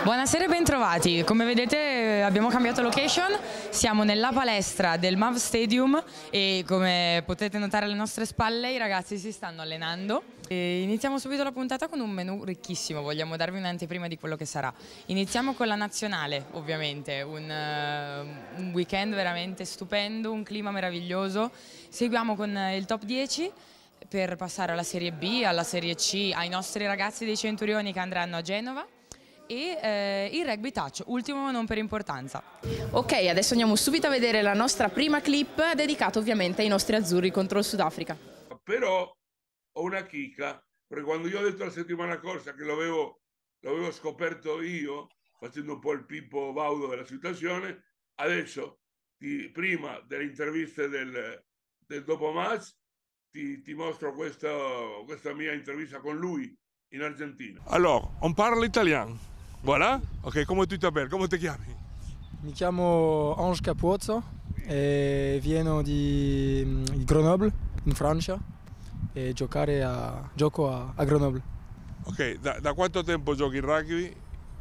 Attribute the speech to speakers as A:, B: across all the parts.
A: Buonasera e bentrovati. Come vedete abbiamo cambiato location, siamo nella palestra del MAV Stadium e come potete notare alle nostre spalle i ragazzi si stanno allenando. E iniziamo subito la puntata con un menù ricchissimo, vogliamo darvi un'anteprima di quello che sarà. Iniziamo con la nazionale ovviamente, un weekend veramente stupendo, un clima meraviglioso. Seguiamo con il top 10 per passare alla Serie B, alla Serie C, ai nostri ragazzi dei Centurioni che andranno a Genova. E il rugby touch, ultimo ma non per importanza.
B: Ok, adesso andiamo subito a vedere la nostra prima clip dedicata ovviamente ai nostri azzurri contro il Sudafrica.
C: Però ho una chicca, perché quando io ho detto la settimana scorsa che l'avevo scoperto io, facendo un po' il Pippo Baudo della situazione, adesso prima delle interviste del dopo match ti mostro questa mia intervista con lui in Argentina.
D: Alors, on parle italien. Voilà. Ok, come tu t'appelles? Come ti chiami?
E: Mi chiamo Ange Capozzo e vieno di Grenoble, in Francia, e gioco a Grenoble.
D: Ok, da quanto tempo giochi in rugby?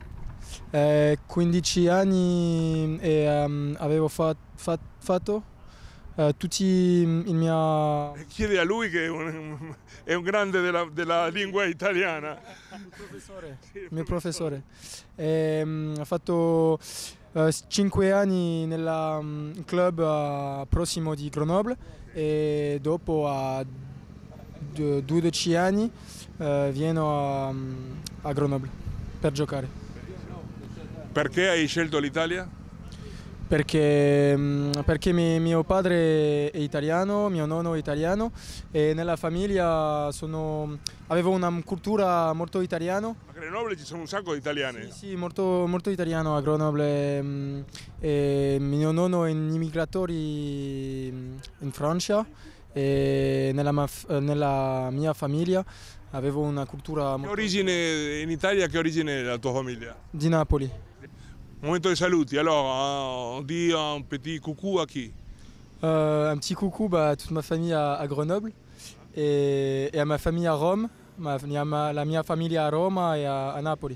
E: 15 anni e avevo fatto tutti il mio...
D: Chiedi a lui che è un grande della lingua italiana.
E: Il mio professore. Ha fatto 5 anni nel club prossimo di Grenoble e dopo a 12 anni vieno a Grenoble per giocare.
D: Perché hai scelto l'Italia?
E: Perché mio padre è italiano, mio nonno è italiano e nella famiglia avevo una cultura molto italiana.
D: A Grenoble ci sono un sacco di italiani.
E: Sì, molto, molto italiano a Grenoble. E mio nonno è un immigrato in Francia e nella mia famiglia avevo una cultura molto...
D: Che origine in Italia, che origine è la tua famiglia?
E: Di Napoli.
D: Momento di saluti, alors on dit un petit coucou à qui?
E: Un petit coucou à toute ma famille à Grenoble et à ma famille à Rome, la mia famiglia a Roma e a Napoli.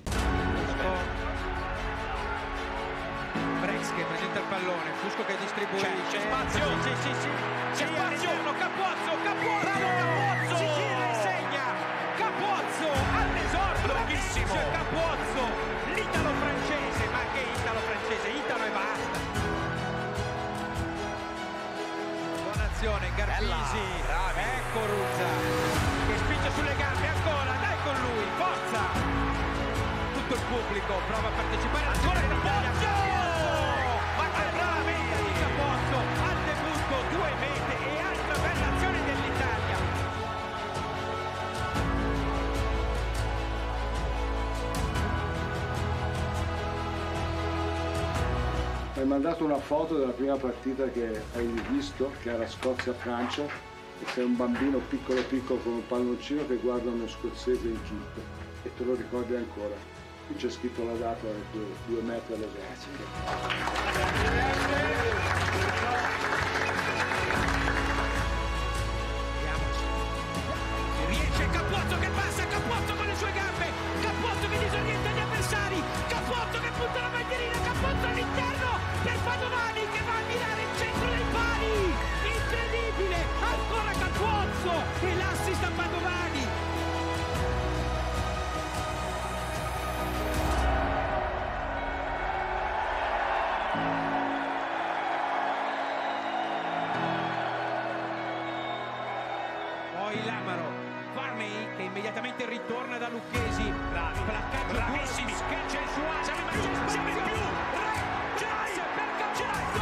F: Brex che presenta il pallone, Fusco che distribuisce. C'è spazio, sì. C'è spazio, Capozzo, bravo Capozzo! Si gira e segna, Capozzo all'esordio, bravissimo Capozzo, l'italo francese, ma che italo francese, italo e basta. Buona azione, Garbisi, ecco Ruzza, che spinge sulle gambe ancora, dai con lui, forza! Tutto il pubblico prova a partecipare, ancora Capozzo! Ma che bravamente di Capozzo, al debutto, 2 mete e altra bella azione dell'Italia.
G: Mi hai mandato una foto della prima partita che hai visto, che era Scozia-Francia, e sei un bambino piccolo con un palloncino che guarda uno scozzese in kit e te lo ricordi ancora. Qui c'è scritto la data, 2 metri all'esercito.
F: Riesce Capozzo che passa, Capozzo con le sue gambe, Capozzo che disorienta gli avversari, Capozzo che punta la bandierina, Capozzo all'interno per Padovani che va a mirare il centro dei pali, incredibile, ancora Capozzo e l'assist a Padovani. Poi Lamaro, Varney che immediatamente ritorna da Lucchesi, placcaggio bravissimi, c'è il suo siamo in più, Giaia per Capozzo,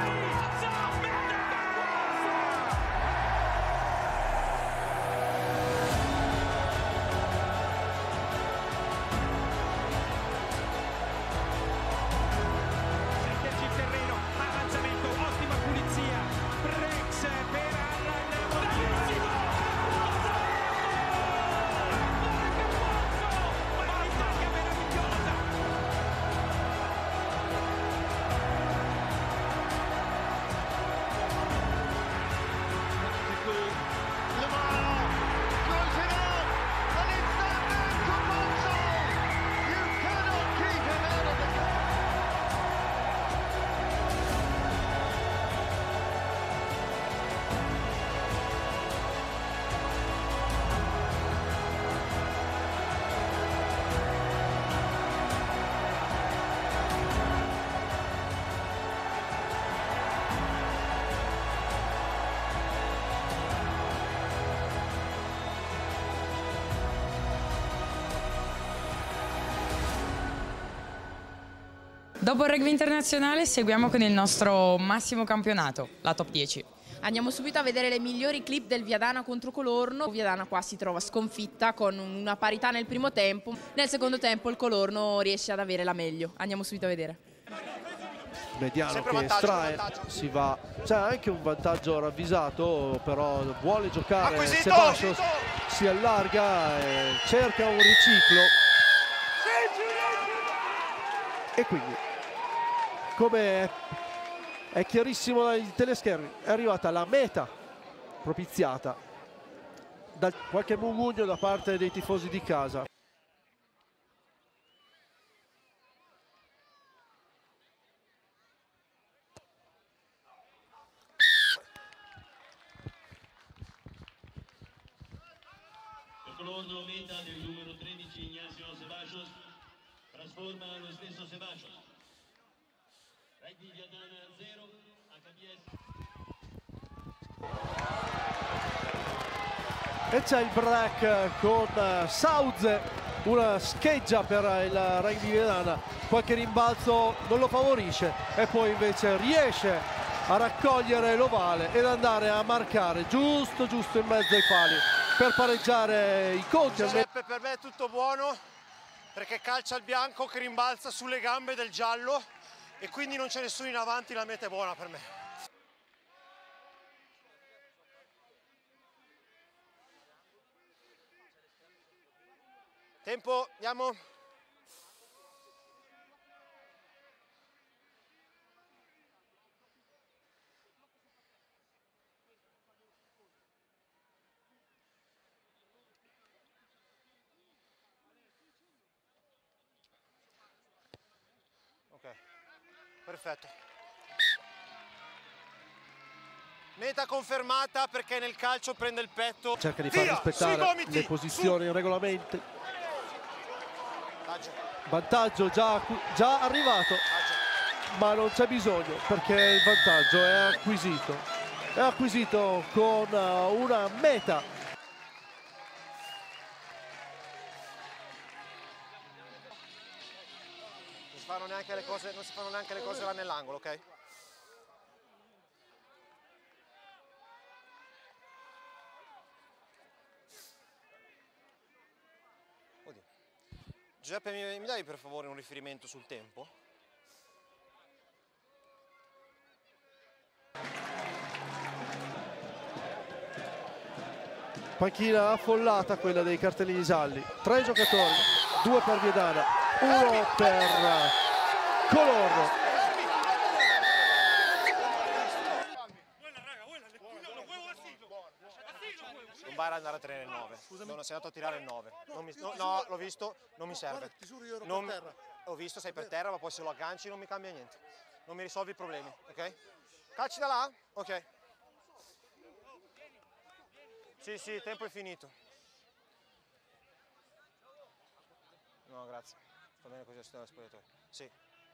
F: sentirci il terreno, avanzamento, ottima pulizia, Brex per Allan, bravissimo! Ma l'Italia meravigliosa!
A: Dopo il rugby internazionale seguiamo con il nostro massimo campionato, la top 10.
B: Andiamo subito a vedere le migliori clip del Viadana contro Colorno. Viadana qua si trova sconfitta con una parità nel primo tempo. Nel secondo tempo il Colorno riesce ad avere la meglio. Andiamo subito a vedere.
H: Mediano
I: sempre
H: che
I: vantaggio,
H: estrae, si va, c'è anche un vantaggio ravvisato, però vuole giocare.
I: Acquisito!
H: Sebastos si allarga e cerca un riciclo. E quindi, come è chiarissimo dai teleschermi, è arrivata la meta propiziata da qualche murmugno da parte dei tifosi di casa.
J: Colorno, meta del numero 13 Ignacio Sebastos, trasforma lo stesso Sebastos. Rugby Viadana 0, HBS.
H: E c'è il break con Sauze, una scheggia per il rugby Viadana, qualche rimbalzo non lo favorisce e poi invece riesce a raccogliere l'ovale ed andare a marcare giusto in mezzo ai pali per pareggiare i conti.
I: Giuseppe, per me è tutto buono perché calcia il bianco che rimbalza sulle gambe del giallo e quindi non c'è nessuno in avanti, la meta è buona per me. Tempo, andiamo. Ok, perfetto. Meta confermata perché nel calcio prende il petto.
H: Cerca di far rispettare le posizioni e regolamenti. Vantaggio già arrivato, ma non c'è bisogno perché il vantaggio è acquisito. È acquisito con una meta.
I: Non si fanno neanche le cose là nell'angolo, ok? Oddio. Giuseppe, mi dai per favore un riferimento sul tempo?
H: Panchina affollata quella dei cartellini gialli. 3 giocatori, 2 per Viadana, 1 per Colorno.
I: Non vai ad andare a tenere il 9. Non sei andato a tirare il 9. No, l'ho visto, non mi serve. Ho visto, sei per terra, ma poi se lo agganci non mi cambia niente. Non mi risolvi i problemi, ok? Calci da là? Ok. Sì, il tempo è finito. No, grazie. Va bene così, sto nello spogliatoio. Sì.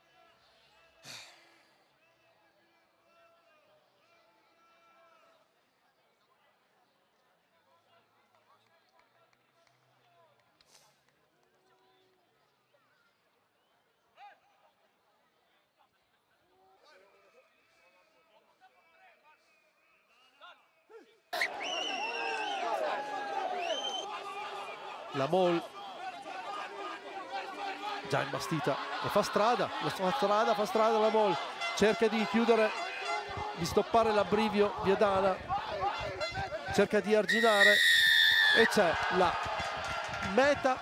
H: La Mol già imbastita e fa strada la Mol, cerca di chiudere, di stoppare l'abbrivio Viadana, cerca di arginare e c'è la meta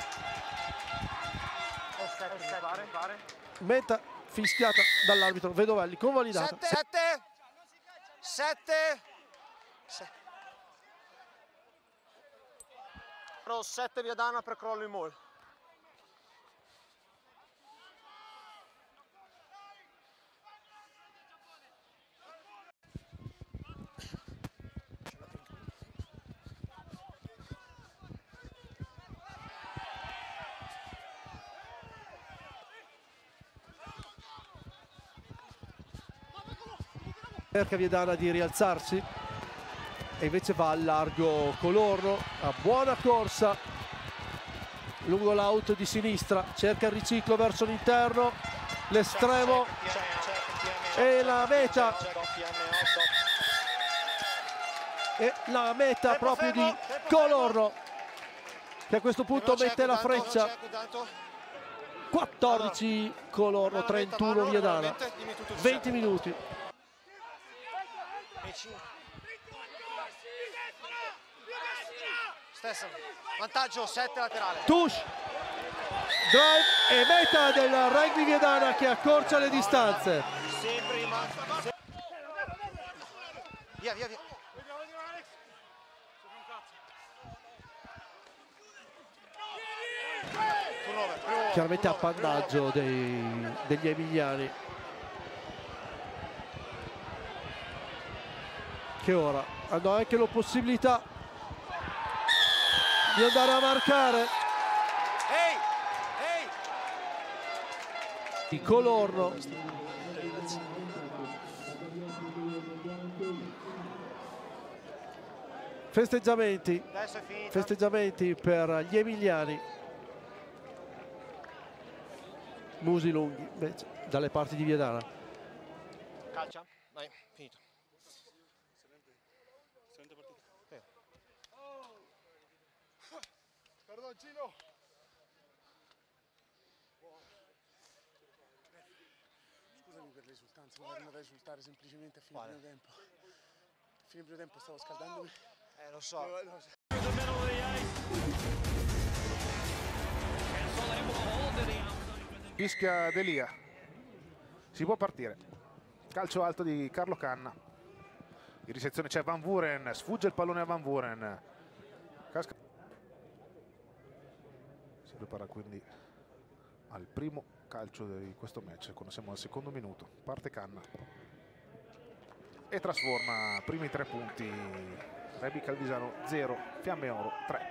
H: fischiata dall'arbitro Vedovelli, convalidata.
I: 7 Viadana per crollo in Mol.
H: Cerca Viadana di rialzarsi e invece va al largo Colorno, a buona corsa lungo l'out di sinistra, cerca il riciclo verso l'interno, l'estremo e la meta. E la meta proprio di Colorno, che a questo punto mette la freccia. 14 Colorno, 31 Viadana, 20 minuti.
I: Stesso vantaggio, 7 laterale.
H: Touche, drive e meta del Rugby Viadana che accorcia le distanze.
I: Via, via, via.
H: Chiaramente appannaggio degli emiliani, che ora hanno anche la possibilità di andare a marcare. Di Colorno. Festeggiamenti per gli emiliani. Musi lunghi invece dalle parti di Viadana.
I: Calcia, vai, finito.
K: Perdoncino. Scusami per l'esultanza, ma era da esultare semplicemente a fine primo tempo. A fine primo tempo stavo scaldandomi.
I: Lo so.
L: Fischia Delia, si può partire. Calcio alto di Carlo Canna. In ricezione c'è Van Vuren, sfugge il pallone a Van Vuren. Si prepara quindi al primo calcio di questo match quando siamo al secondo minuto. Parte Canna e trasforma primi 3 punti. Rugby Calvisano 0, Fiamme Oro 3.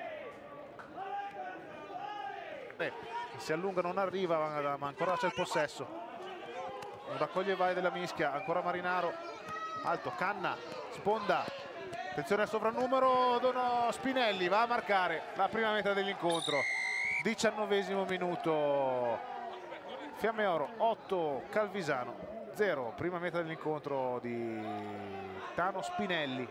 L: Si allunga, non arriva, ma ancora c'è il possesso. Un raccoglie vai della mischia, ancora Marinaro, alto, Canna, sponda, attenzione al sovrannumero, Spinelli va a marcare la prima meta dell'incontro. 19esimo minuto, Fiamme Oro 8, Calvisano 0, prima meta dell'incontro di Tano Spinelli.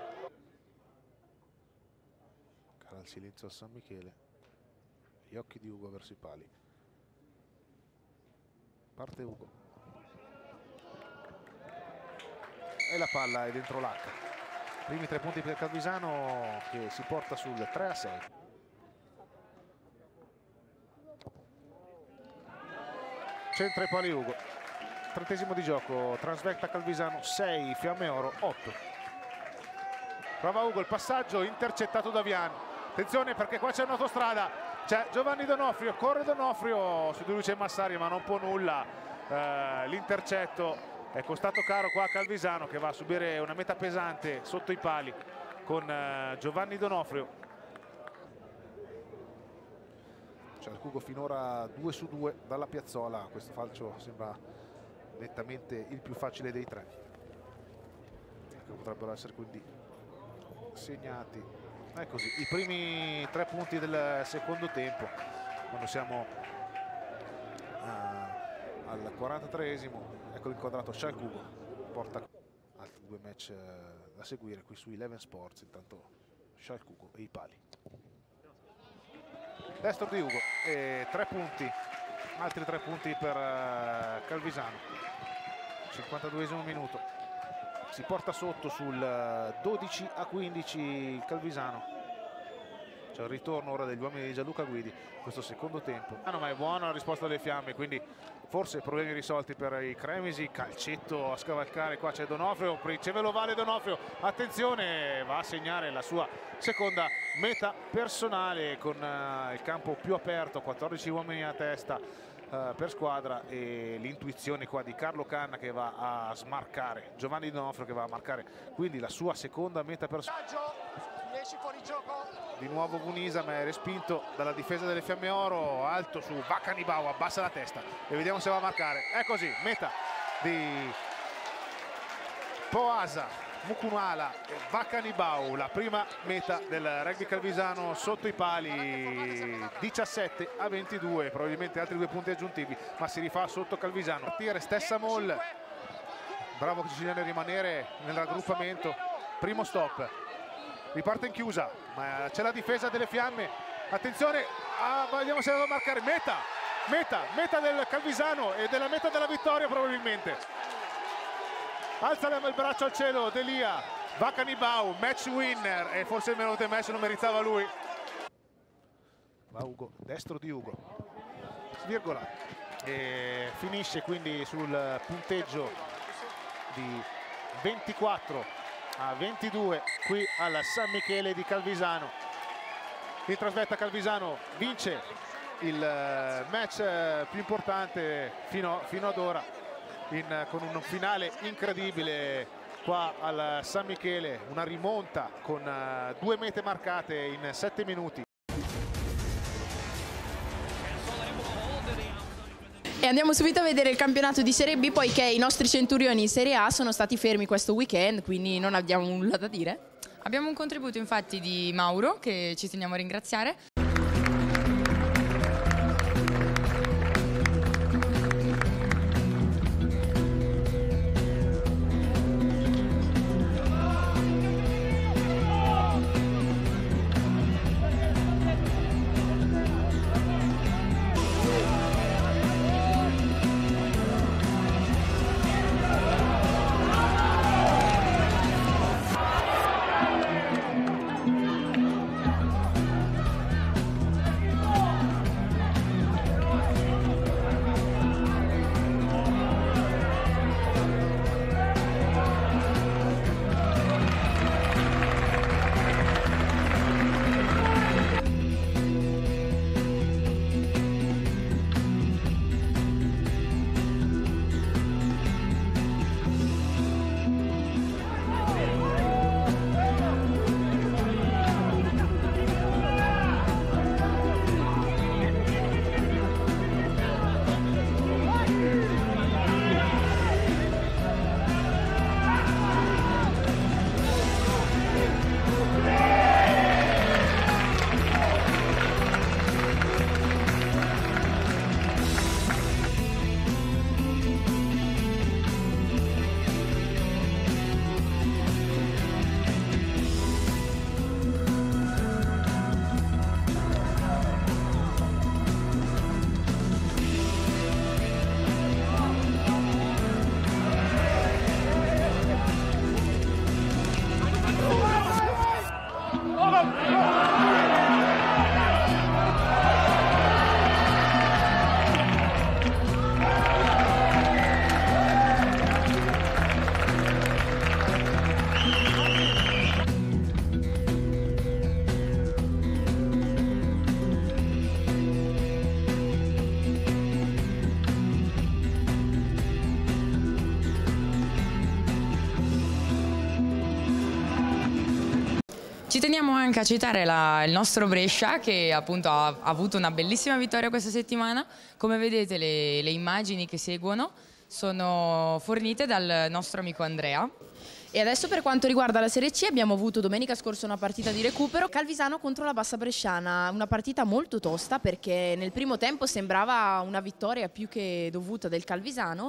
L: Cala il silenzio a San Michele, gli occhi di Ugo verso i pali. Parte Ugo e la palla è dentro l'H. Primi 3 punti per Calvisano che si porta sul 3-6. Centra i pali Ugo. 30esimo di gioco, Transvecta Calvisano 6, Fiamme Oro 8. Prova Ugo il passaggio, intercettato da Vian. Attenzione perché qua c'è un'autostrada. C'è Giovanni Donofrio, corre Donofrio, su di lui c'è Massari ma non può nulla. L'intercetto è costato caro qua a Calvisano che va a subire una meta pesante sotto i pali con Giovanni Donofrio. C'è il Cugo finora 2 su 2 dalla piazzola, questo falcio sembra nettamente il più facile dei 3. Che potrebbero essere quindi segnati. È così, i primi 3 punti del secondo tempo, quando siamo al 43esimo. Ecco l'inquadrato Scialcugo, porta altri 2 match da seguire qui su Eleven Sports. Intanto Scialcugo e i pali. Destro di Ugo e 3 punti, altri 3 punti per Calvisano. 52esimo minuto. Si porta sotto sul 12-15 Calvisano. C'è il ritorno ora degli uomini di Gianluca Guidi, questo secondo tempo. Ma è buona la risposta delle fiamme, quindi forse problemi risolti per i Cremisi. Calcetto a scavalcare, qua c'è Donofrio, riceve Lovale Donofrio, attenzione, va a segnare la sua seconda meta personale con il campo più aperto, 14 uomini a testa per squadra e l'intuizione qua di Carlo Canna che va a smarcare Giovanni Donofrio, che va a marcare quindi la sua seconda meta personale. Di nuovo Vunisa ma è respinto dalla difesa delle Fiamme Oro. Alto su Baccanibau, abbassa la testa e vediamo se va a marcare. È così, meta di Poasa. Mukunuala e Vacanibau, la prima meta del rugby calvisano sotto i pali, 17-22, probabilmente altri 2 punti aggiuntivi, ma si rifà sotto Calvisano. Partire stessa Moll, bravo Siciliano a rimanere nel raggruppamento, primo stop, riparte in chiusa, ma c'è la difesa delle Fiamme, attenzione, vediamo se la devo marcare, meta del Calvisano e della meta della vittoria probabilmente. Alza il braccio al cielo Delia, Vacanibau, match winner, e forse il meno del match lo meritava lui. Va Ugo, destro di Ugo, svirgola e finisce quindi sul punteggio di 24-22 qui al San Michele di Calvisano. In trasferta Calvisano vince il match più importante fino ad ora, con un finale incredibile qua al San Michele, una rimonta con 2 mete marcate in 7 minuti.
B: E andiamo subito a vedere il campionato di Serie B, poiché i nostri centurioni in Serie A sono stati fermi questo weekend, quindi non abbiamo nulla da dire.
A: Abbiamo un contributo infatti di Mauro, che ci teniamo a ringraziare. Ci teniamo anche a citare il nostro Brescia, che appunto ha avuto una bellissima vittoria questa settimana. Come vedete le immagini che seguono sono fornite dal nostro amico Andrea.
B: E adesso per quanto riguarda la Serie C abbiamo avuto domenica scorsa una partita di recupero, Calvisano contro la Bassa Bresciana, una partita molto tosta perché nel primo tempo sembrava una vittoria più che dovuta del Calvisano,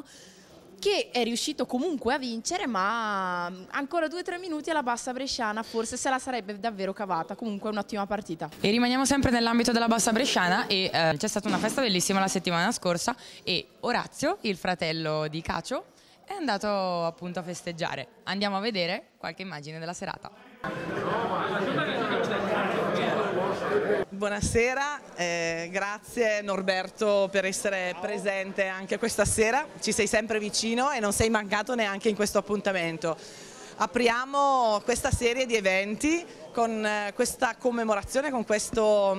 B: che è riuscito comunque a vincere, ma ancora 2-3 minuti alla Bassa Bresciana forse se la sarebbe davvero cavata. Comunque un'ottima partita.
A: E rimaniamo sempre nell'ambito della Bassa Bresciana e c'è stata una festa bellissima la settimana scorsa e Orazio, il fratello di Cacio, è andato appunto a festeggiare. Andiamo a vedere qualche immagine della serata.
M: Buonasera, grazie Norberto per essere presente anche questa sera, ci sei sempre vicino e non sei mancato neanche in questo appuntamento. Apriamo questa serie di eventi con questa commemorazione, con questa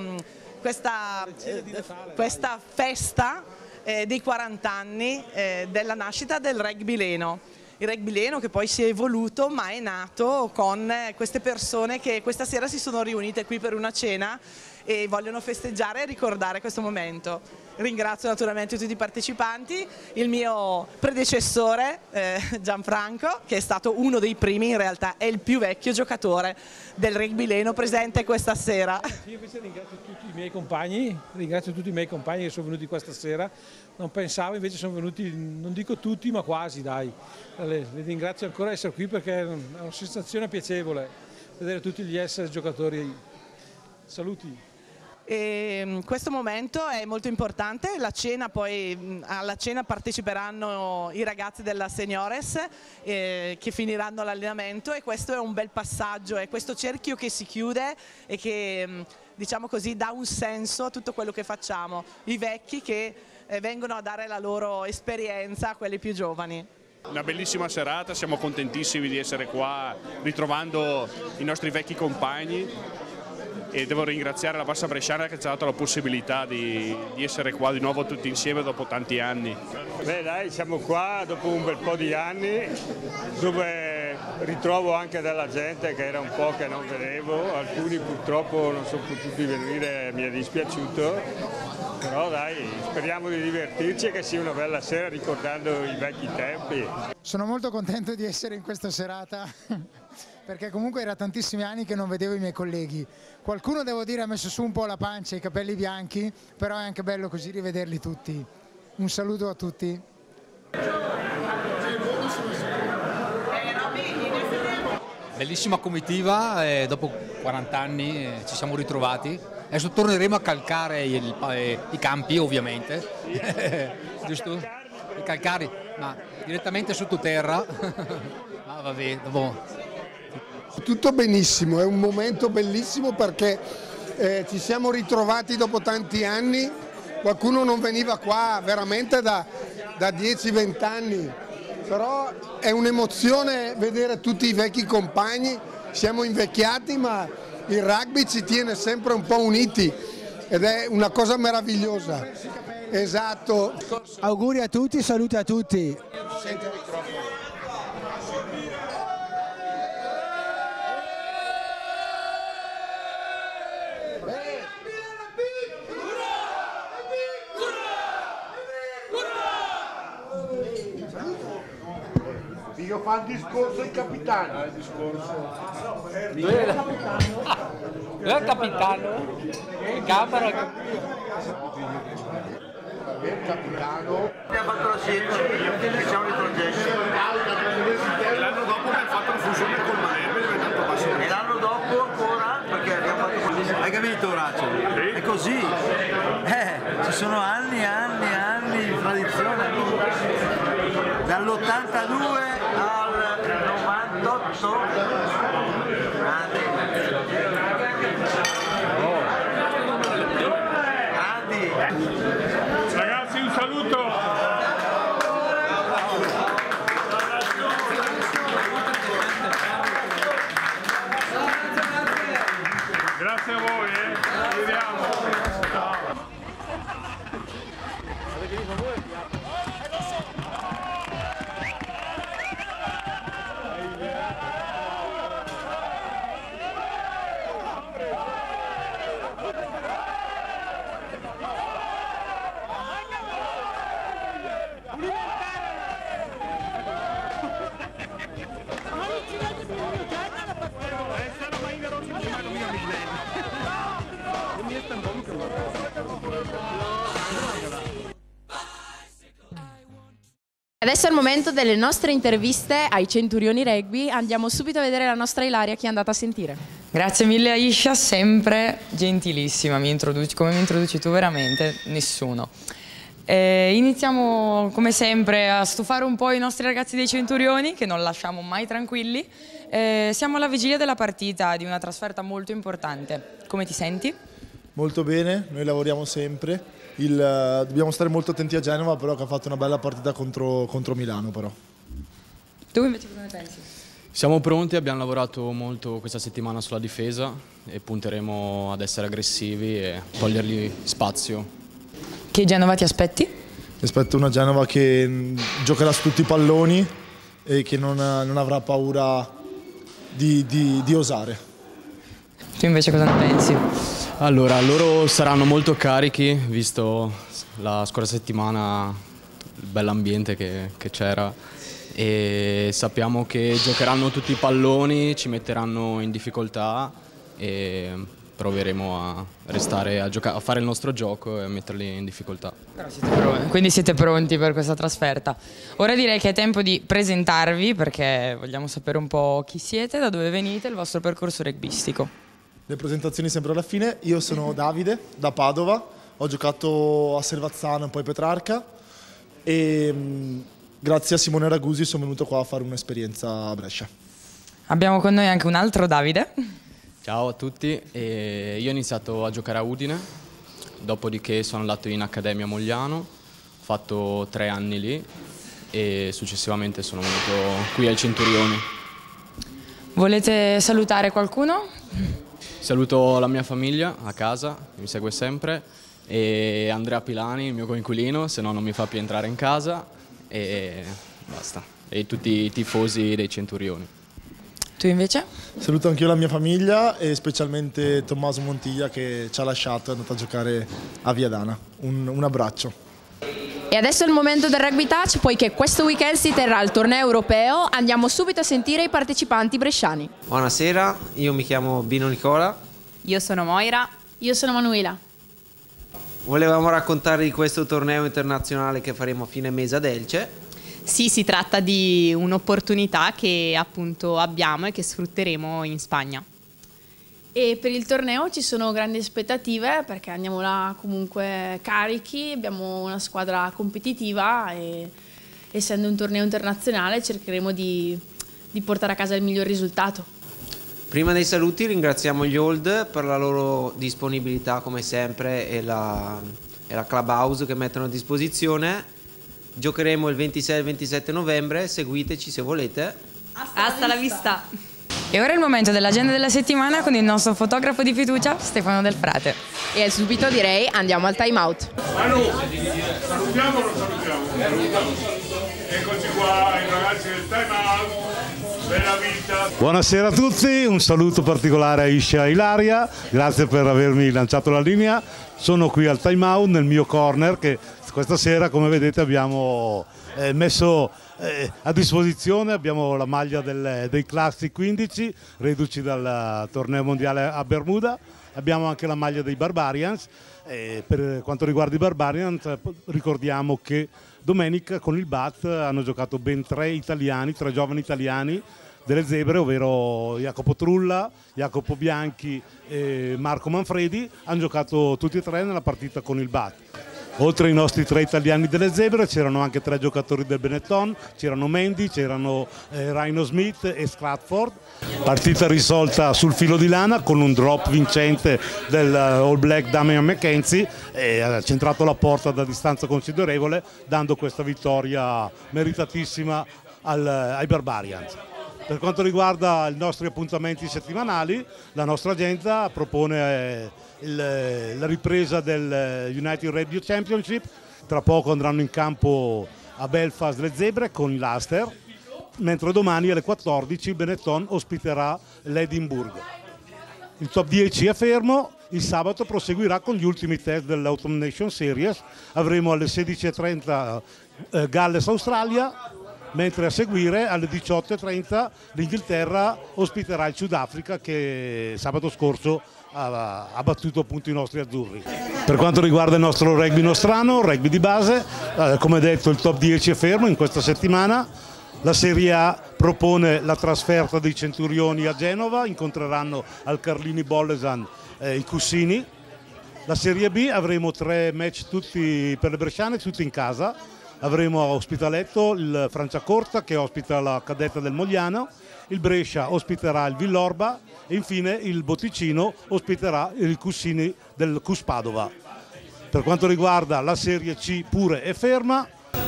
M: festa dei 40 anni della nascita del rugby leno. Il rugby leno che poi si è evoluto ma è nato con queste persone che questa sera si sono riunite qui per una cena e vogliono festeggiare e ricordare questo momento. Ringrazio naturalmente tutti i partecipanti, il mio predecessore Gianfranco, che è stato uno dei primi, in realtà è il più vecchio giocatore del rugby leno presente questa sera.
N: Io invece ringrazio tutti i miei compagni, che sono venuti questa sera, non pensavo, invece sono venuti, non dico tutti ma quasi, dai. Li ringrazio ancora di essere qui perché è una sensazione piacevole vedere tutti gli essere giocatori. Saluti.
M: E questo momento è molto importante, alla cena parteciperanno i ragazzi della Seniores che finiranno l'allenamento, e questo è un bel passaggio, è questo cerchio che si chiude e che, diciamo così, dà un senso a tutto quello che facciamo, i vecchi che vengono a dare la loro esperienza a quelli più giovani.
O: Una bellissima serata, siamo contentissimi di essere qua ritrovando i nostri vecchi compagni. E devo ringraziare la Bassa Bresciana che ci ha dato la possibilità di essere qua di nuovo tutti insieme dopo tanti anni.
P: Beh dai, siamo qua dopo un bel po' di anni, dove ritrovo anche della gente che era un po' che non vedevo, alcuni purtroppo non sono potuti venire, mi è dispiaciuto, però dai, speriamo di divertirci e che sia una bella sera ricordando i vecchi tempi.
Q: Sono molto contento di essere in questa serata perché comunque era tantissimi anni che non vedevo i miei colleghi. Qualcuno, devo dire, ha messo su un po' la pancia e i capelli bianchi, però è anche bello così rivederli tutti. Un saluto a tutti.
R: Bellissima comitiva, dopo 40 anni ci siamo ritrovati. Adesso torneremo a calcare i campi, ovviamente, giusto? I calcari, ma direttamente sottoterra. Ma vabbè, dopo...
S: Tutto benissimo, è un momento bellissimo perché ci siamo ritrovati dopo tanti anni, qualcuno non veniva qua veramente da 10-20 anni, però è un'emozione vedere tutti i vecchi compagni, siamo invecchiati ma il rugby ci tiene sempre un po' uniti ed è una cosa meravigliosa. Esatto.
Q: Auguri a tutti, saluti a tutti.
S: Senti il microfono.
T: Io fa il discorso ai capitani. Il discorso.
R: Dove è il capitano? In camera.
T: Il capitano.
U: Abbiamo fatto la scelta, siamo ritrocessi.
T: L'anno dopo abbiamo fatto la fusione col Manerbe, è diventato basso.
U: E l'anno dopo ancora, perché abbiamo fatto così. Hai capito, Orazio? Sì. È così. Ci sono anni di tradizione. Dall'82 al 98. Grandi.
C: Ragazzi, un saluto. Grazie a voi, ci vediamo.
B: Adesso è il momento delle nostre interviste ai Centurioni Rugby. Andiamo subito a vedere la nostra Ilaria, che è andata a sentire.
A: Grazie mille Aisha, sempre gentilissima, come mi introduci tu veramente, nessuno. Iniziamo come sempre a stufare un po' i nostri ragazzi dei Centurioni, che non lasciamo mai tranquilli. Siamo alla vigilia della partita, di una trasferta molto importante. Come ti senti?
V: Molto bene, noi lavoriamo sempre. Dobbiamo stare molto attenti a Genova, però, che ha fatto una bella partita contro Milano. Però.
A: Tu invece cosa ne pensi?
W: Siamo pronti, abbiamo lavorato molto questa settimana sulla difesa e punteremo ad essere aggressivi e togliergli spazio.
A: Che Genova ti aspetti?
V: Mi aspetto una Genova che giocherà su tutti i palloni e che non avrà paura di osare.
A: Tu invece cosa ne pensi?
W: Allora, loro saranno molto carichi, visto la scorsa settimana il bell'ambiente che c'era, e sappiamo che giocheranno tutti i palloni, ci metteranno in difficoltà e proveremo a restare a fare il nostro gioco e a metterli in difficoltà.
A: Quindi siete pronti per questa trasferta. Ora direi che è tempo di presentarvi, perché vogliamo sapere un po' chi siete, da dove venite, il vostro percorso rugbyistico.
V: Le presentazioni sempre alla fine. Io sono Davide, da Padova, ho giocato a Selvazzano e poi Petrarca e grazie a Simone Ragusi sono venuto qua a fare un'esperienza a Brescia.
A: Abbiamo con noi anche un altro Davide.
W: Ciao a tutti, io ho iniziato a giocare a Udine, dopodiché sono andato in Accademia a Mogliano, ho fatto 3 anni lì e successivamente sono venuto qui al Centurioni.
A: Volete salutare qualcuno?
W: Saluto la mia famiglia a casa, che mi segue sempre, e Andrea Pilani, il mio coinquilino, se no non mi fa più entrare in casa, e basta. E tutti i tifosi dei Centurioni.
A: Tu invece?
V: Saluto anch'io la mia famiglia e specialmente Tommaso Montiglia che ci ha lasciato e è andato a giocare a Viadana. Un abbraccio.
B: E adesso è il momento del Rugby Touch, poiché questo weekend si terrà il torneo europeo. Andiamo subito a sentire i partecipanti bresciani.
D: Buonasera, io mi chiamo Bino Nicola.
E: Io sono Moira. Io sono Manuela.
D: Volevamo raccontare di questo torneo internazionale che faremo a fine mese ad Elce.
E: Sì, si tratta di un'opportunità che appunto abbiamo e che sfrutteremo in Spagna.
B: E per il torneo ci sono grandi aspettative perché andiamo là comunque carichi, abbiamo una squadra competitiva e essendo un torneo internazionale cercheremo di portare a casa il miglior risultato.
D: Prima dei saluti ringraziamo gli Old per la loro disponibilità come sempre e la Clubhouse che mettono a disposizione. Giocheremo il 26 e il 27 novembre, seguiteci se volete.
E: Hasta la vista!
A: E ora è il momento dell'agenda della settimana con il nostro fotografo di fiducia Stefano Del Frate.
B: E subito direi andiamo al time out.
C: Manu, salutiamo o non salutiamo? Eccoci qua, i ragazzi del time out. Bella vita.
G: Buonasera a tutti, un saluto particolare a Isha e Ilaria, grazie per avermi lanciato la linea. Sono qui al time out nel mio corner che questa sera, come vedete, abbiamo messo a disposizione. Abbiamo la maglia dei Classic 15 reduci dal torneo mondiale a Bermuda, abbiamo anche la maglia dei Barbarians. Per quanto riguarda i Barbarians ricordiamo che domenica con il BAT hanno giocato ben 3 giovani italiani delle Zebre, ovvero Jacopo Trulla, Jacopo Bianchi e Marco Manfredi. Hanno giocato tutti e 3 nella partita con il BAT. Oltre ai nostri 3 italiani delle Zebre c'erano anche 3 giocatori del Benetton, c'erano Mendy, c'erano Rhino Smith e Stratford. Partita risolta sul filo di lana con un drop vincente del All Black Damian McKenzie e ha centrato la porta da distanza considerevole, dando questa vittoria meritatissima ai Barbarians. Per quanto riguarda i nostri appuntamenti settimanali, la nostra agenda propone la ripresa del United Rugby Championship. Tra poco andranno in campo a Belfast le Zebre con l'Ulster, mentre domani alle 14 il Benetton ospiterà l'Edinburgh. Il top 10 è fermo, il sabato proseguirà con gli ultimi test dell'Autumn Nation Series. Avremo alle 16:30 Galles-Australia, mentre a seguire alle 18:30 l'Inghilterra ospiterà il Sudafrica che sabato scorso ha battuto appunto i nostri azzurri. Per quanto riguarda il nostro rugby nostrano, rugby di base, come detto il top 10 è fermo in questa settimana. La Serie A propone la trasferta dei Centurioni a Genova, incontreranno al Carlini Bollesan i Cussini. La Serie B avremo 3 match tutti per le bresciane, tutti in casa. Avremo a Ospitaletto il Franciacorta che ospita la cadetta del Mogliano, il Brescia ospiterà il Villorba e infine il Botticino ospiterà i Cussini del Cus Padova. Per quanto riguarda la Serie C pure è ferma.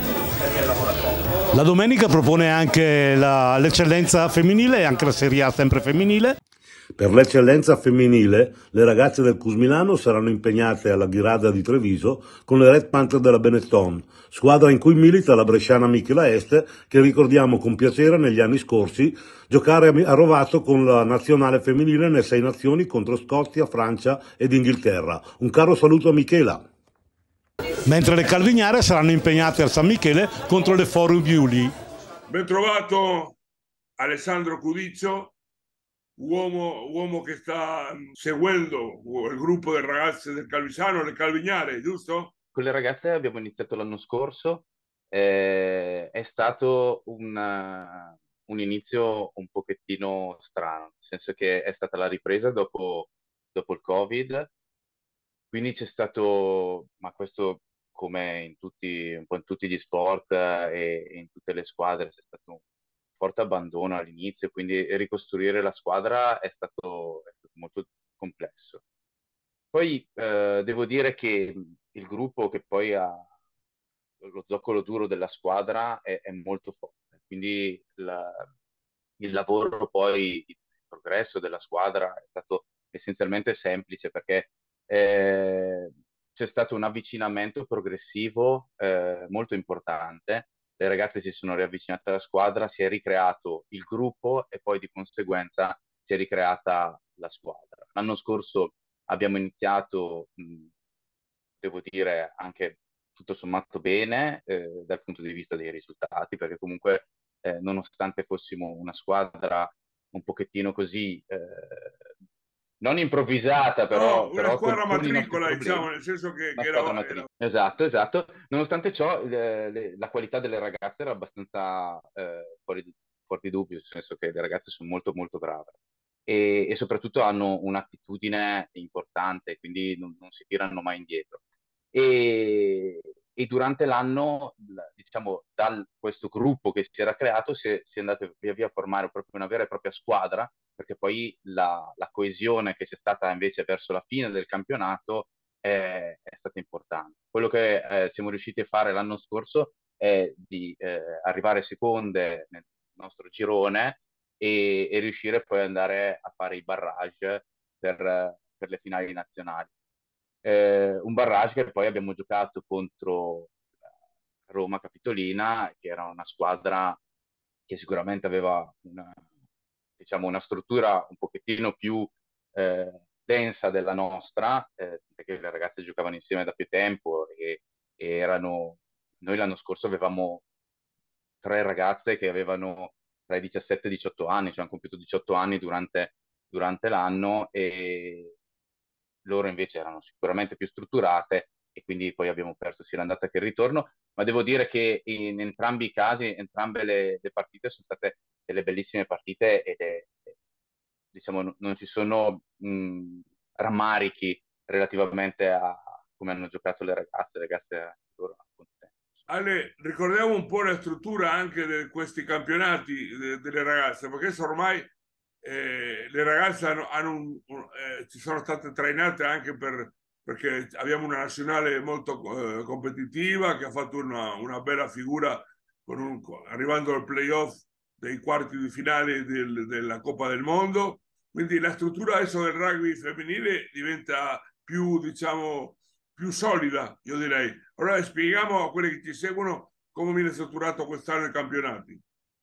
G: La domenica propone anche l'eccellenza femminile e anche la Serie A sempre femminile.
F: Per l'eccellenza femminile, le ragazze del Cusmilano saranno impegnate alla Ghirarda di Treviso con le Red Panther della Benetton, squadra in cui milita la bresciana Michela Este, che ricordiamo con piacere negli anni scorsi giocare a Rovato con la nazionale femminile nelle 6 nazioni contro Scozia, Francia ed Inghilterra. Un caro saluto a Michela.
G: Mentre le Calvignare saranno impegnate al San Michele contro le Forum Iuli.
C: Ben trovato Alessandro Cudiccio, uomo che sta seguendo il gruppo delle ragazze del Calvisano, le Calvignare, giusto?
H: Con le ragazze abbiamo iniziato l'anno scorso, è stato un inizio un pochettino strano, nel senso che è stata la ripresa dopo il Covid, quindi c'è stato, ma questo come un po' in tutti gli sport e in tutte le squadre, c'è stato un forte abbandono all'inizio, quindi ricostruire la squadra è stato molto complesso. Poi devo dire che il gruppo che poi ha lo zoccolo duro della squadra è molto forte, quindi il lavoro poi, il progresso della squadra è stato essenzialmente semplice perché c'è stato un avvicinamento progressivo molto importante. Le ragazze si sono riavvicinate alla squadra, si è ricreato il gruppo e poi di conseguenza si è ricreata la squadra. L'anno scorso abbiamo iniziato, devo dire, anche tutto sommato bene dal punto di vista dei risultati, perché comunque nonostante fossimo una squadra un pochettino così, non improvvisata, però...
C: No, una squadra matricola, diciamo, nel senso che era...
H: Esatto. Nonostante ciò, la qualità delle ragazze era abbastanza fuori dubbio, nel senso che le ragazze sono molto molto brave. E soprattutto hanno un'attitudine importante, quindi non si tirano mai indietro. E durante l'anno, diciamo, da questo gruppo che si era creato si è andato via via a formare proprio una vera e propria squadra, perché poi la coesione che c'è stata invece verso la fine del campionato è stata importante. Quello che siamo riusciti a fare l'anno scorso è di arrivare seconde nel nostro girone e riuscire poi ad andare a fare i barrage per le finali nazionali. Un barrage che poi abbiamo giocato contro Roma Capitolina, che era una squadra che sicuramente aveva una struttura un pochettino più densa della nostra, perché le ragazze giocavano insieme da più tempo e noi l'anno scorso avevamo 3 ragazze che avevano tra i 17 e i 18 anni, cioè hanno compiuto 18 anni durante l'anno, e loro invece erano sicuramente più strutturate e quindi poi abbiamo perso sia l'andata che il ritorno, ma devo dire che in entrambi i casi, entrambe le partite sono state delle bellissime partite ed diciamo, non ci sono rammarichi relativamente a come hanno giocato le ragazze loro.
C: Ale, ricordiamo un po' la struttura anche di questi campionati delle ragazze, perché ormai le ragazze ci sono state trainate anche perché abbiamo una nazionale molto competitiva che ha fatto una bella figura arrivando al playoff dei quarti di finale della Coppa del Mondo. Quindi la struttura adesso del rugby femminile diventa più, diciamo, più solida, io direi. Allora spieghiamo a quelli che ci seguono come viene strutturato quest'anno i campionati.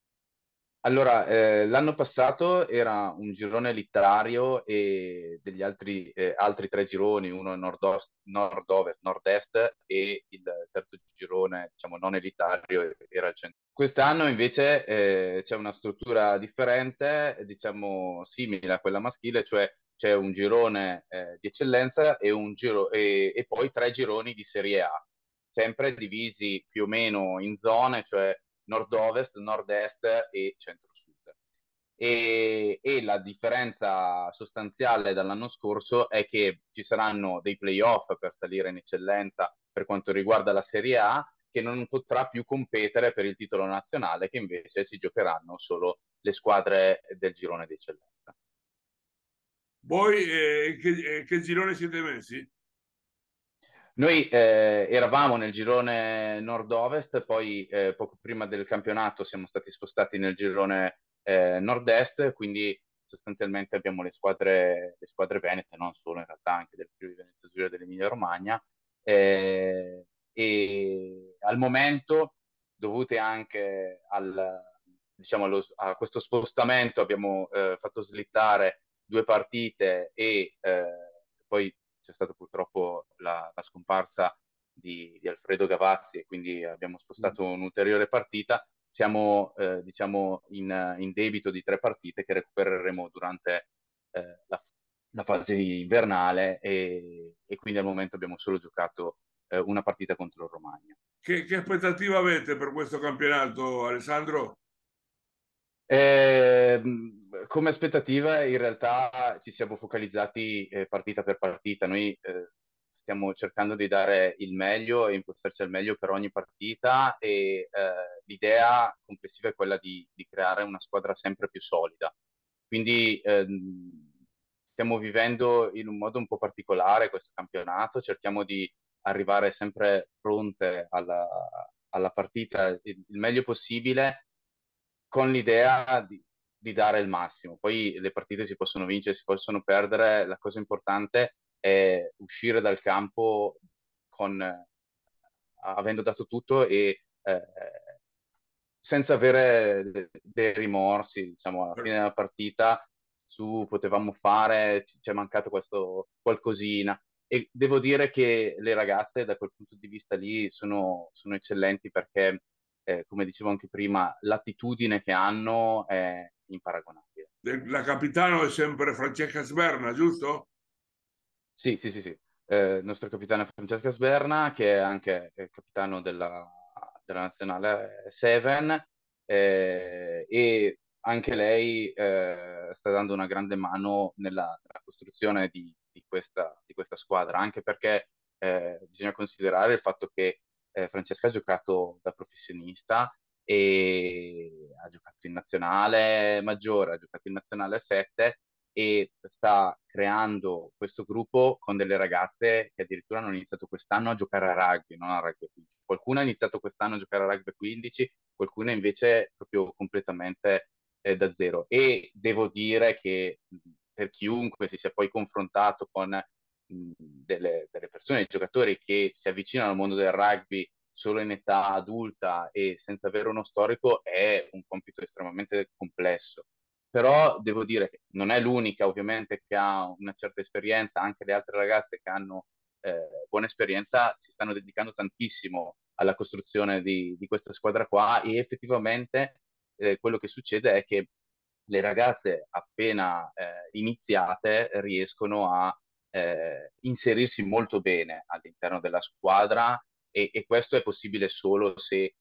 H: Allora, l'anno passato era un girone elitario e degli altri 3 gironi, uno nord-ovest, nord-est, e il terzo girone, diciamo, non elitario era il centro. Quest'anno invece c'è una struttura differente, diciamo simile a quella maschile, cioè c'è un girone di eccellenza e poi 3 gironi di Serie A, sempre divisi più o meno in zone, cioè nord-ovest, nord-est e centro-sud. E la differenza sostanziale dall'anno scorso è che ci saranno dei play-off per salire in eccellenza per quanto riguarda la Serie A, che non potrà più competere per il titolo nazionale, che invece si giocheranno solo le squadre del girone di eccellenza.
C: Voi che girone siete messi?
H: Noi eravamo nel girone nord-ovest, poi poco prima del campionato siamo stati spostati nel girone nord-est, quindi sostanzialmente abbiamo le squadre venete, non solo in realtà, anche del Friuli Venezia Giulia e dell'Emilia Romagna, e al momento, dovute anche diciamo, a questo spostamento, abbiamo fatto slittare 2 partite e poi c'è stata purtroppo la scomparsa di Alfredo Gavazzi, e quindi abbiamo spostato un'ulteriore partita. Siamo diciamo in debito di 3 partite che recupereremo durante la fase invernale, e quindi al momento abbiamo solo giocato una partita contro il Romagna.
C: Che aspettativa avete per questo campionato, Alessandro?
H: Come aspettativa, in realtà ci siamo focalizzati partita per partita. Noi stiamo cercando di dare il meglio e impostarci al meglio per ogni partita, e l'idea complessiva è quella di creare una squadra sempre più solida. Quindi stiamo vivendo in un modo un po' particolare questo campionato, cerchiamo di arrivare sempre pronte alla partita il meglio possibile, con l'idea di dare il massimo. Poi le partite si possono vincere, si possono perdere, la cosa importante è uscire dal campo avendo dato tutto e senza avere dei rimorsi, diciamo, alla fine della partita potevamo fare, ci è mancato questo qualcosina. E devo dire che le ragazze da quel punto di vista lì sono eccellenti, perché come dicevo anche prima, l'attitudine che hanno è imparagonabile.
C: La capitano è sempre Francesca Sberna, giusto?
H: Sì. Il nostro capitano è Francesca Sberna, che è anche capitano della nazionale Seven, e anche lei sta dando una grande mano nella costruzione di questa squadra, anche perché bisogna considerare il fatto che Francesca ha giocato da professionista e ha giocato in nazionale maggiore, ha giocato in nazionale 7, e sta creando questo gruppo con delle ragazze che addirittura hanno iniziato quest'anno a giocare a rugby, non a rugby 15. Qualcuno ha iniziato quest'anno a giocare a rugby 15, qualcuno invece proprio completamente da zero. E devo dire che per chiunque si sia poi confrontato con delle persone, dei giocatori che si avvicinano al mondo del rugby solo in età adulta e senza avere uno storico, è un compito estremamente complesso. Però devo dire che non è l'unica, ovviamente, che ha una certa esperienza. Anche le altre ragazze che hanno buona esperienza si stanno dedicando tantissimo alla costruzione di questa squadra qua, e effettivamente quello che succede è che le ragazze appena iniziate riescono a inserirsi molto bene all'interno della squadra, e questo è possibile solo se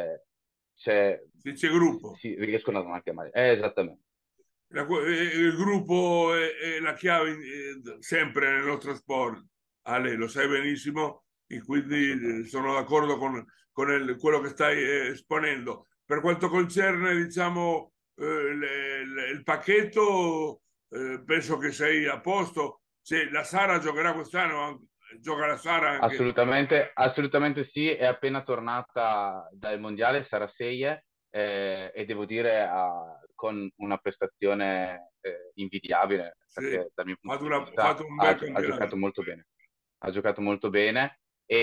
H: c'è
C: gruppo.
H: Si riescono a chiamare. Esattamente.
C: Il gruppo è la chiave sempre nel nostro sport, Ale, lo sai benissimo, e quindi sono d'accordo con quello che stai esponendo. Per quanto concerne, diciamo, il pacchetto, penso che sei a posto. La Sara giocherà quest'anno, gioca la Sara anche.
H: Assolutamente sì, è appena tornata dal mondiale Sara Seie, e devo dire con una prestazione invidiabile, perché dal mio punto di vista ha giocato molto bene. Ha giocato molto bene,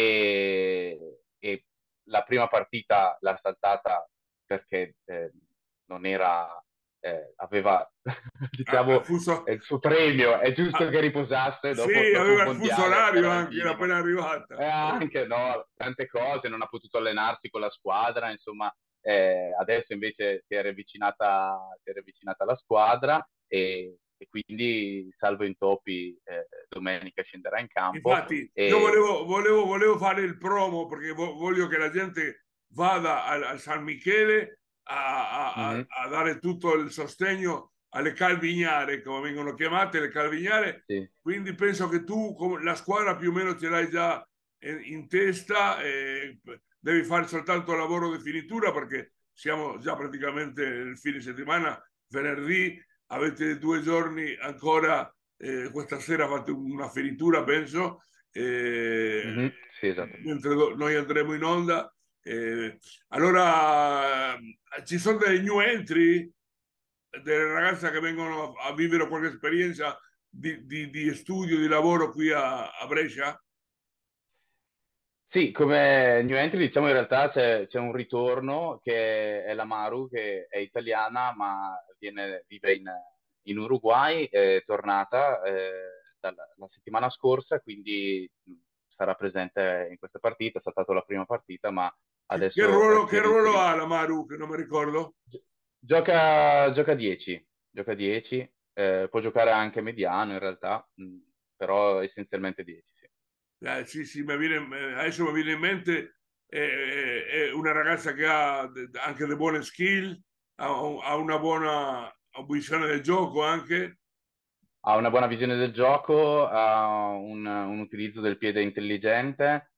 H: e la prima partita l'ha saltata perché non era, aveva diciamo il suo premio, è giusto che riposasse dopo,
C: sì,
H: dopo
C: aveva
H: il
C: il
H: mondiale,
C: fuso orario anche, era appena arrivata.
H: Anche no, tante cose, non ha potuto allenarsi con la squadra, insomma. Adesso invece si è riavvicinata alla squadra, e quindi salvo intoppi domenica scenderà in campo.
C: Infatti io volevo fare il promo, perché voglio che la gente vada al San Michele a dare tutto il sostegno alle Calvignare, come vengono chiamate, le Calvignare.
H: Sì.
C: Quindi penso che tu la squadra più o meno ce l'hai già in testa, devi fare soltanto lavoro di finitura, perché siamo già praticamente nel fine settimana, venerdì, avete 2 giorni ancora, questa sera fate una finitura, penso,
H: sì, esatto.
C: mentre noi andremo in onda. Allora, ci sono delle new entry? delle ragazze che vengono a vivere qualche esperienza di studio, di lavoro qui a Brescia?
H: Sì, come new entry diciamo in realtà c'è un ritorno che è la Maru, che è italiana ma vive in Uruguay, è tornata la settimana scorsa, quindi sarà presente in questa partita, è stata la prima partita, ma adesso...
C: Che ruolo ha la Maru, che non mi ricordo?
H: Gioca 10, può giocare anche mediano in realtà, però essenzialmente 10.
C: Sì, adesso mi viene in mente, è una ragazza che ha anche delle buone skill, ha una buona visione del gioco anche.
H: Ha una buona visione del gioco, ha un utilizzo del piede intelligente,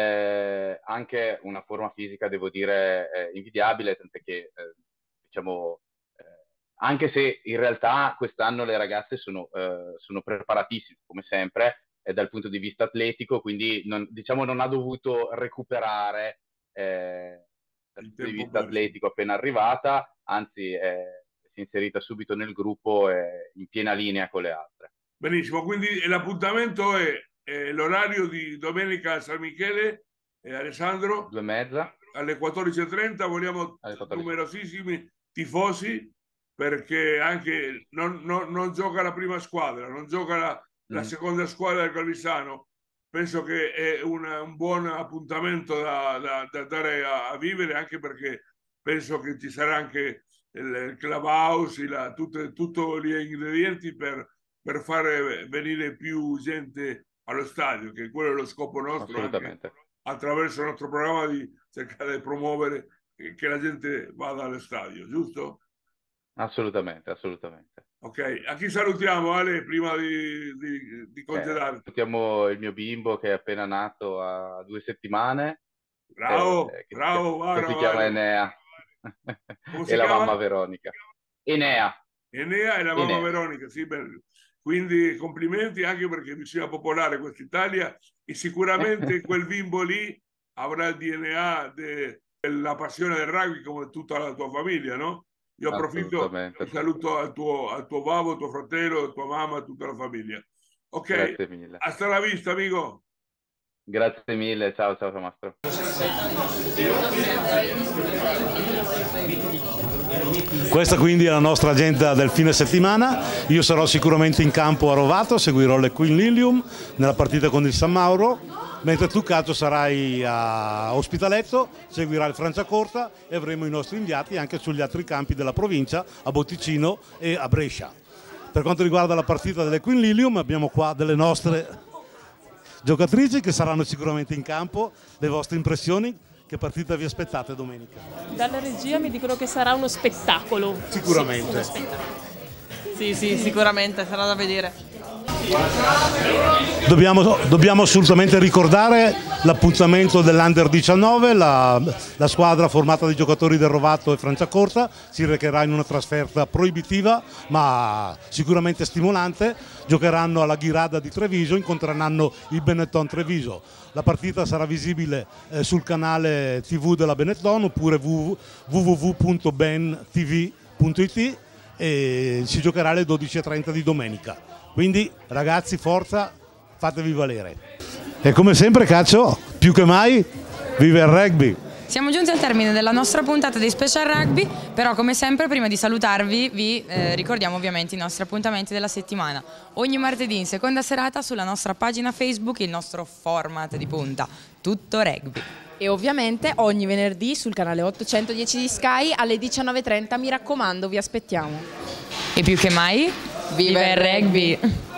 H: anche una forma fisica, devo dire, invidiabile, tant'è che, diciamo, anche se in realtà quest'anno le ragazze sono preparatissime, come sempre, dal punto di vista atletico, quindi non ha dovuto recuperare dal punto di vista atletico appena arrivata, anzi si è inserita subito nel gruppo in piena linea con le altre.
C: Benissimo, quindi l'appuntamento è l'orario di domenica a San Michele, Alessandro?
H: 2:30.
C: Alle 14:30, vogliamo numerosissimi tifosi, perché anche non gioca la prima squadra, non gioca la seconda squadra del Calvisano. Penso che è un buon appuntamento da dare a vivere, anche perché penso che ci sarà anche il clubhouse, tutti gli ingredienti per fare venire più gente allo stadio, che quello è lo scopo nostro, anche attraverso il nostro programma, di cercare di promuovere che la gente vada allo stadio, giusto?
H: Assolutamente.
C: Ok, a chi salutiamo, Ale, prima di congedarti?
H: Salutiamo il mio bimbo che è appena nato a 2 settimane.
C: Bravo,
H: che si chiama Enea. E la mamma Veronica. Enea
C: e la mamma Veronica, sì, quindi complimenti, anche perché bisogna popolare quest'Italia, e sicuramente quel bimbo lì avrà il DNA della passione del rugby, come tutta la tua famiglia, no? Io approfitto e saluto al tuo babbo, al tuo fratello, a tua mamma, a tutta la famiglia. Ok,
H: grazie mille.
C: Hasta la vista, amico.
H: Grazie mille, ciao Mastro.
G: Questa quindi è la nostra agenda del fine settimana. Io sarò sicuramente in campo a Rovato, seguirò le Queen Lilium nella partita con il San Mauro, mentre tu, Cato, sarai a Ospitaletto, seguirai il Franciacorta e avremo i nostri inviati anche sugli altri campi della provincia, a Botticino e a Brescia. Per quanto riguarda la partita delle Queen Lilium, abbiamo qua delle nostre giocatrici che saranno sicuramente in campo. Le vostre impressioni? Che partita vi aspettate domenica?
I: Dalla regia mi dicono che sarà uno spettacolo.
G: Sicuramente.
I: Sì, uno spettacolo.
M: Sì, sicuramente, sarà da vedere.
G: Dobbiamo assolutamente ricordare l'appuntamento dell'Under 19, la squadra formata di giocatori del Rovato e Franciacorta si recherà in una trasferta proibitiva ma sicuramente stimolante. Giocheranno alla Ghirada di Treviso, incontreranno il Benetton Treviso. La partita sarà visibile sul canale TV della Benetton oppure www.bentv.it e si giocherà alle 12:30 di domenica. Quindi ragazzi, forza, fatevi valere. E come sempre, Caccio, più che mai, vive il rugby!
A: Siamo giunti al termine della nostra puntata di Special Rugby, però come sempre prima di salutarvi vi ricordiamo ovviamente i nostri appuntamenti della settimana. Ogni martedì in seconda serata sulla nostra pagina Facebook il nostro format di punta, Tutto Rugby.
B: E ovviamente ogni venerdì sul canale 810 di Sky alle 19:30, mi raccomando, vi aspettiamo.
A: E più che mai, viva il rugby!